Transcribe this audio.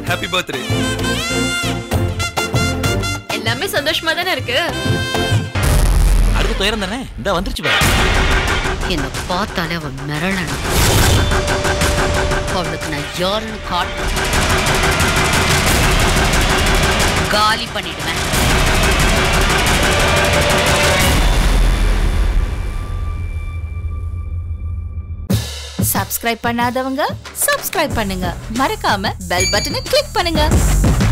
Happy birthday. எல்லாமே சந்தோஷமா தானே இருக்கு. அடுத்து துயரம் தானே இந்த வந்துருச்சு பாரு. என்ன பார்த்தாலே அவன் மிரளணும். அவளுக்கு நான் யாருன்னு காட்டுறேன். காலி பண்ணிடுவேன். சப்ஸ்கிரைப் பண்ணாதவங்க சப்ஸ்கிரைப் பண்ணுங்க. மறக்காம பெல் பட்டனை கிளிக் பண்ணுங்க.